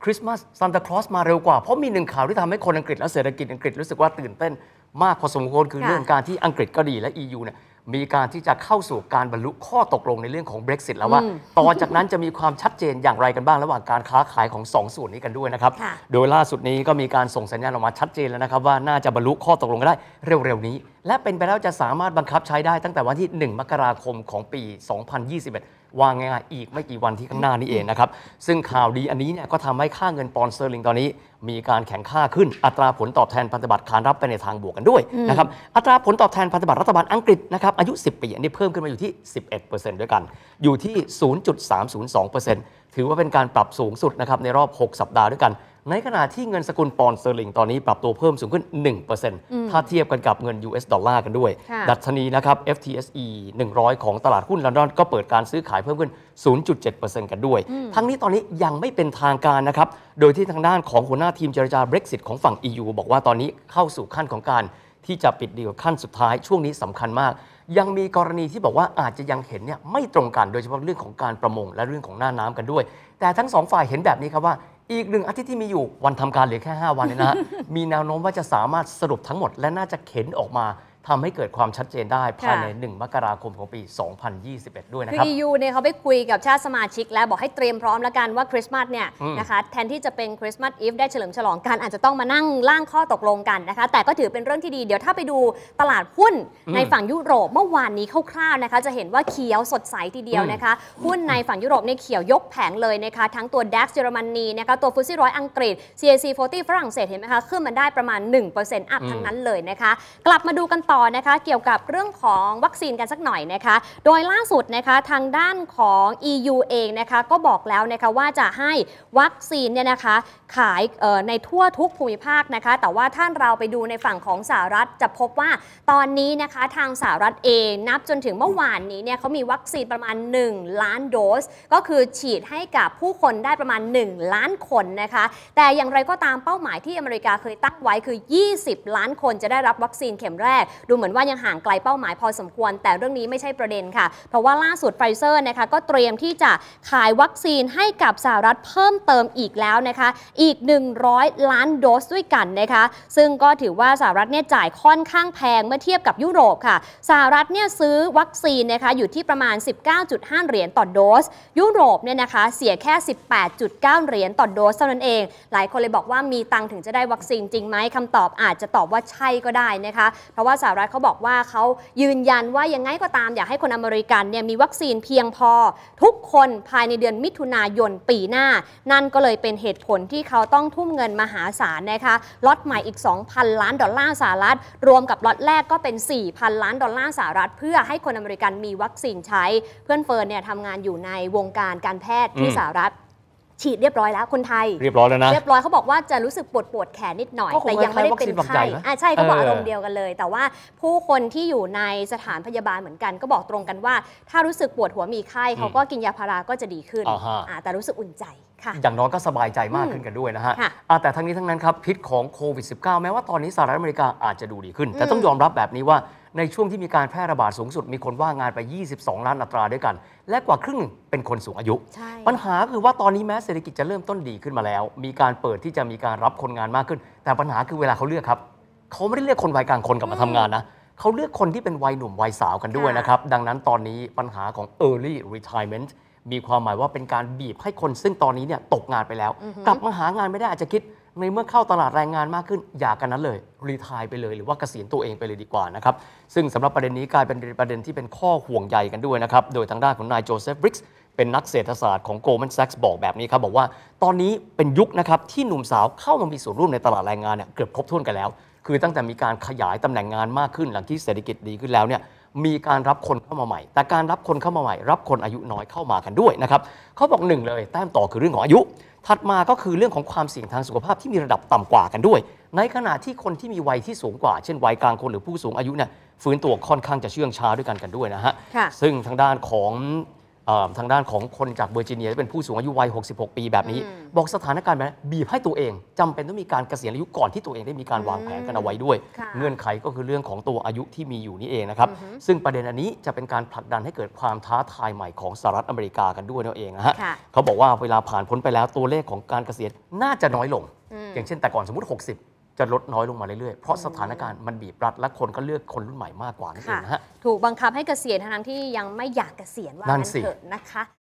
คริสต์มาสซานตาคลอสมาเร็วกว่าเพราะมีหนึ่งข่าวที่ทำให้คนอังกฤษและเศรษฐกิจอังกฤษรู้สึกว่าตื่นเต้นมากพอสมควรคือเรื่องการที่อังกฤษก็ดีและ EU เนี่ยมีการที่จะเข้าสู่การบรรลุข้อตกลงในเรื่องของ Brexit แล้วว่าต่อจากนั้นจะมีความชัดเจนอย่างไรกันบ้างระหว่างการค้าขายของ2 ส่วนนี้กันด้วยนะครับโดยล่าสุดนี้ก็มีการส่งสัญญาณออกมาชัดเจนแล้วนะครับว่าน่าจะบรรลุข้อตกลงกันได้เร็วๆนี้และเป็นไปแล้วจะสามารถบังคับใช้ได้ตั้งแต่วันที่1 มกราคมของปี 2021ว่าง่ายๆอีกไม่กี่วันที่ข้างหน้านี้เองนะครับซึ่งข่าวดีอันนี้เนี่ยก็ทำให้ค่าเงินปอนด์สเตอร์ลิงตอนนี้มีการแข็งค่าขึ้นอัตราผลตอบแทนพันธบัตรขานรับไปในทางบวกกันด้วยนะครับอัตราผลตอบแทนพันธบัตรรัฐบาลอังกฤษนะครับอายุ10 ปีอันนี้เพิ่มขึ้นมาอยู่ที่ 11% ด้วยกันอยู่ที่ 0.302% ถือว่าเป็นการปรับสูงสุดนะครับในรอบ6 สัปดาห์ด้วยกันในขณะที่เงินสกุลปอนด์สเตอร์ลิงตอนนี้ปรับตัวเพิ่มสูงขึ้น 1% ถ้าเทียบกันกับเงิน US ดอลลาร์กันด้วยดัชนีนะครับ FTSE 100 ของตลาดหุ้นลอนดอนก็เปิดการซื้อขายเพิ่มขึ้น 0.7% กันด้วยทั้งนี้ตอนนี้ยังไม่เป็นทางการนะครับโดยที่ทางด้านของหัวหน้าทีมเจรจา Brexit ของฝั่ง EU บอกว่าตอนนี้เข้าสู่ขั้นของการที่จะปิดดีลขั้นสุดท้ายช่วงนี้สำคัญมากยังมีกรณีที่บอกว่าอาจจะยังเห็นเนี่ยไม่ตรงกันโดยเฉพาะเรื่องของการประมงและเรื่องของหน้าน้ำกันด้วยแต่ทั้ง2 ฝ่ายเห็นแบบนี้ครับว่าอีก1 อาทิตย์ที่มีอยู่วันทำการเหลือแค่5 วันเนี่ยนะ มีแนวโน้มว่าจะสามารถสรุปทั้งหมดและน่าจะเข็นออกมาทำให้เกิดความชัดเจนได้ภายใน1 มกราคมของปี 2021 ด้วยนะครับคือ EU เนี่ยเขาไปคุยกับชาติสมาชิกแล้วบอกให้เตรียมพร้อมแล้วกันว่าคริสต์มาสเนี่ยนะคะแทนที่จะเป็นคริสต์มาสอีฟได้เฉลิมฉลองกันอาจจะต้องมานั่งร่างข้อตกลงกันนะคะแต่ก็ถือเป็นเรื่องที่ดีเดี๋ยวถ้าไปดูตลาดหุ้นในฝั่งยุโรปเมื่อวานนี้คร่าวๆนะคะจะเห็นว่าเขียวสดใสทีเดียวนะคะหุ้นในฝั่งยุโรปในเขียวยกแผงเลยนะคะทั้งตัว DAX เยอรมนีนะคะตัวฟุตซี่100อังกฤษ CAC 40ฝรั่งเศสเห็นไหมคะขึ้นมาได้ประมาณ 1% อัพทั้งนั้นเลยนะคะกลับมาดูกันต่อนะคะเกี่ยวกับเรื่องของวัคซีนกันสักหน่อยนะคะโดยล่าสุดนะคะทางด้านของ EU เองนะคะก็บอกแล้วนะคะว่าจะให้วัคซีนเนี่ยนะคะขายในทั่วทุกภูมิภาคนะคะแต่ว่าถ้าเราไปดูในฝั่งของสหรัฐจะพบว่าตอนนี้นะคะทางสหรัฐเองนับจนถึงเมื่อวานนี้เนี่ยเขามีวัคซีนประมาณ1 ล้านโดสก็คือฉีดให้กับผู้คนได้ประมาณ1 ล้านคนนะคะแต่อย่างไรก็ตามเป้าหมายที่อเมริกาเคยตั้งไว้คือ20 ล้านคนจะได้รับวัคซีนเข็มแรกดูเหมือนว่ายังห่างไกลเป้าหมายพอสมควรแต่เรื่องนี้ไม่ใช่ประเด็นค่ะเพราะว่าล่าสุดไฟเซอร์นะคะก็เตรียมที่จะขายวัคซีนให้กับสหรัฐเพิ่มเติมอีกแล้วนะคะอีก100 ล้านโดสด้วยกันนะคะซึ่งก็ถือว่าสหรัฐเนี่ยจ่ายค่อนข้างแพงเมื่อเทียบกับยุโรปค่ะสหรัฐเนี่ยซื้อวัคซีนนะคะอยู่ที่ประมาณ 19.5 เหรียญต่อโดสยุโรปเนี่ยนะคะเสียแค่ 18.9 เหรียญต่อโดสเท่านั้นเองหลายคนเลยบอกว่ามีตังถึงจะได้วัคซีนจริงไหมคำตอบอาจจะตอบว่าใช่ก็ได้นะคะเพราะว่าสหรัฐเขาบอกว่าเขายืนยันว่ายังไงก็ตามอยากให้คนอเมริกันเนี่ยมีวัคซีนเพียงพอทุกคนภายในเดือนมิถุนายนปีหน้านั่นก็เลยเป็นเหตุผลที่เขาต้องทุ่มเงินมหาศาลนะคะล็อตใหม่อีก 2,000 ล้านดอลลาร์สหรัฐรวมกับล็อตแรกก็เป็น 4,000 ล้านดอลลาร์สหรัฐเพื่อให้คนอเมริกันมีวัคซีนใช้เพื่อนเฟิร์นเนี่ยทำงานอยู่ในวงการการแพทย์ที่สหรัฐฉีดเรียบร้อยแล้วคนไทยเรียบร้อยแล้วนะเรียบร้อยเขาบอกว่าจะรู้สึกปวดแขนนิดหน่อยแต่ยังไม่ได้เป็นไข้ใช่เขาบอกอารมณ์เดียวกันเลยแต่ว่าผู้คนที่อยู่ในสถานพยาบาลเหมือนกันก็บอกตรงกันว่าถ้ารู้สึกปวดหัวมีไข้เขาก็กินยาพาราก็จะดีขึ้นแต่รู้สึกอุ่นใจค่ะอย่างน้อยก็สบายใจมากขึ้นกันด้วยนะฮะแต่ทั้งนี้ทั้งนั้นครับพิษของโควิด -19 แม้ว่าตอนนี้สหรัฐอเมริกาอาจจะดูดีขึ้นแต่ต้องยอมรับแบบนี้ว่าในช่วงที่มีการแพร่ระบาดสูงสุดมีคนว่างงานไป22 ล้านอัตราด้วยกันและกว่าครึ่งเป็นคนสูงอายุปัญหาคือว่าตอนนี้แม้เศรษฐกิจจะเริ่มต้นดีขึ้นมาแล้วมีการเปิดที่จะมีการรับคนงานมากขึ้นแต่ปัญหาคือเวลาเขาเลือกครับเขาไม่ได้เลือกคนวัยกลางคนกลับมาทำงานนะเขาเลือกคนที่เป็นวัยหนุ่มวัยสาวกันด้วยนะครับดังนั้นตอนนี้ปัญหาของ early retirement มีความหมายว่าเป็นการบีบให้คนซึ่งตอนนี้เนี่ยตกงานไปแล้วกลับมาหางานไม่ได้อาจจะคิดในเมื่อเข้าตลาดแรงงานมากขึ้นอย่ากันนั้นเลยรีไทร์ไปเลยหรือว่าเกษียณตัวเองไปเลยดีกว่านะครับซึ่งสำหรับประเด็นนี้กลายเป็นประเด็นที่เป็นข้อห่วงใยกันด้วยนะครับโดยทางด้านของนายโจเซฟบริกส์เป็นนักเศรษฐศาสตร์ของ Goldman Sachs บอกแบบนี้ครับบอกว่าตอนนี้เป็นยุคนะครับที่หนุ่มสาวเข้ามามีส่วนร่วมในตลาดแรงงานเนี่ยเกือบครบถ้วนกันแล้วคือตั้งแต่มีการขยายตำแหน่งงานมากขึ้นหลังที่เศรษฐกิจดีขึ้นแล้วเนี่ยมีการรับคนเข้ามาใหม่แต่การรับคนเข้ามาใหม่รับคนอายุน้อยเข้ามากันด้วยนะครับเขาบอกหนึ่งเลยแต้มต่อคือเรื่องของอายุถัดมาก็คือเรื่องของความเสี่ยงทางสุขภาพที่มีระดับต่ำกว่ากันด้วยในขณะที่คนที่มีวัยที่สูงกว่าเช่นวัยกลางคนหรือผู้สูงอายุเนี่ยฟื้นตัวค่อนข้างจะเชื่องช้าด้วยกันด้วยนะฮะซึ่งทางด้านของทางด้านของคนจากเวอร์จิเนียที่เป็นผู้สูงอายุวัย 66 ปีแบบนี้ บอกสถานการณ์แบบนี้บีบให้ตัวเองจำเป็นต้องมีการเกษียณอายุก่อนที่ตัวเองได้มีการวางแผนกันเอาไว้ด้วยค่ะเงื่อนไขก็คือเรื่องของตัวอายุที่มีอยู่นี่เองนะครับซึ่งประเด็นอันนี้จะเป็นการผลักดันให้เกิดความท้าทายใหม่ของสหรัฐอเมริกากันด้วยนั่นเองนะฮะค่ะเขาบอกว่าเวลาผ่านพ้นไปแล้วตัวเลขของการเกษียณน่าจะน้อยลง อย่างเช่นแต่ก่อนสมมติ 60 จะลดน้อยลงมาเรื่อยๆ เพราะสถานการณ์มันบีบรัดและคนก็เลือกคนรุ่นใหม่มากกว่านั่นเองค่ะนะฮะถูกบังคับให้เกษียณทั้งที่ยังไม่อยากเกษียณว่านั่นงั้นสิเถอะนะคะ